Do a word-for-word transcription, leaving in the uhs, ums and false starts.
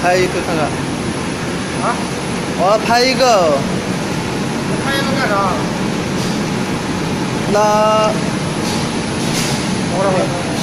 拍一个看看。 啊？ 我要拍一个。 你拍一个干啥？ 那。 我这会。